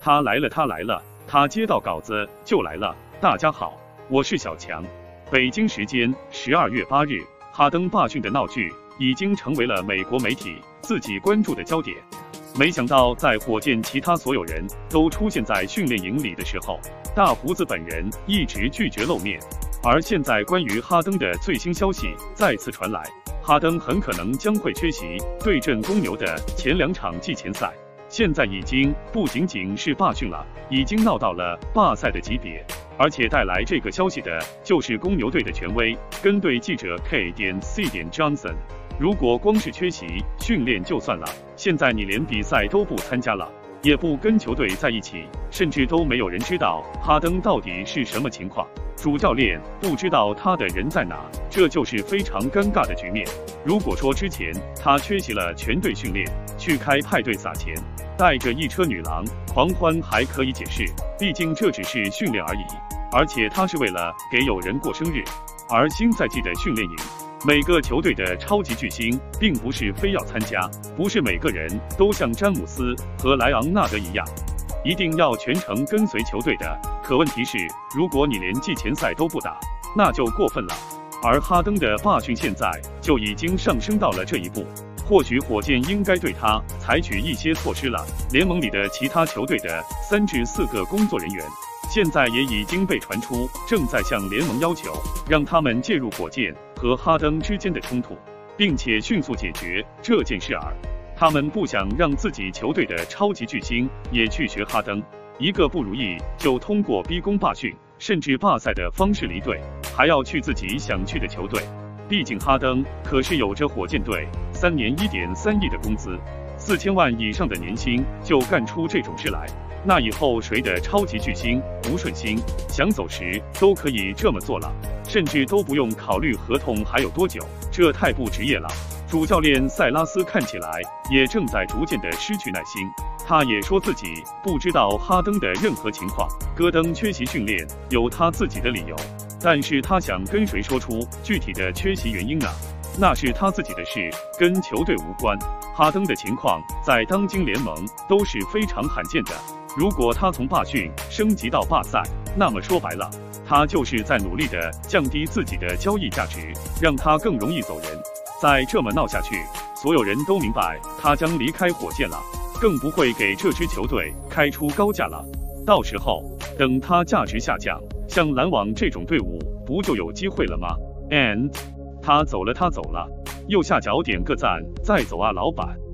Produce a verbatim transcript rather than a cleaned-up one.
他来了，他来了，他接到稿子就来了。大家好，我是小强。北京时间十二月八日，哈登罢训的闹剧已经成为了美国媒体自己关注的焦点。没想到，在火箭其他所有人都出现在训练营里的时候，大胡子本人一直拒绝露面。而现在，关于哈登的最新消息再次传来，哈登很可能将会缺席对阵公牛的前两场季前赛。现在已经不仅仅是罢训了，已经闹到了罢赛的级别。而且带来这个消息的就是公牛队的权威跟队记者 K 点 C 点 Johnson。如果光是缺席训练就算了，现在你连比赛都不参加了，也不跟球队在一起，甚至都没有人知道哈登到底是什么情况。主教练不知道他的人在哪，这就是非常尴尬的局面。如果说之前他缺席了全队训练，去开派对撒钱，带着一车女郎狂欢还可以解释，毕竟这只是训练而已，而且他是为了给友人过生日。而新赛季的训练营，每个球队的超级巨星并不是非要参加，不是每个人都像詹姆斯和莱昂纳德一样，一定要全程跟随球队的。可问题是，如果你连季前赛都不打，那就过分了。而哈登的罢训现在就已经上升到了这一步，或许火箭应该对他采取一些措施了。联盟里的其他球队的三至四个工作人员，现在也已经被传出正在向联盟要求，让他们介入火箭和哈登之间的冲突，并且迅速解决这件事儿。他们不想让自己球队的超级巨星也去学哈登，一个不如意就通过逼宫罢训，甚至罢赛的方式离队，还要去自己想去的球队。毕竟哈登可是有着火箭队三年一点三亿的工资，四千万以上的年薪，就干出这种事来，那以后谁的超级巨星不顺心，想走时都可以这么做了，甚至都不用考虑合同还有多久，这太不职业了。主教练塞拉斯看起来也正在逐渐的失去耐心，他也说自己不知道哈登的任何情况，戈登缺席训练有他自己的理由，但是他想跟谁说出具体的缺席原因呢？那是他自己的事，跟球队无关。哈登的情况在当今联盟都是非常罕见的，如果他从罢训升级到罢赛，那么说白了，他就是在努力的降低自己的交易价值，让他更容易走人。再这么闹下去，所有人都明白他将离开火箭了，更不会给这支球队开出高价了。到时候等他价值下降，像篮网这种队伍不就有机会了吗？ And 他走了，他走了，右下角点个赞，再走啊，老板。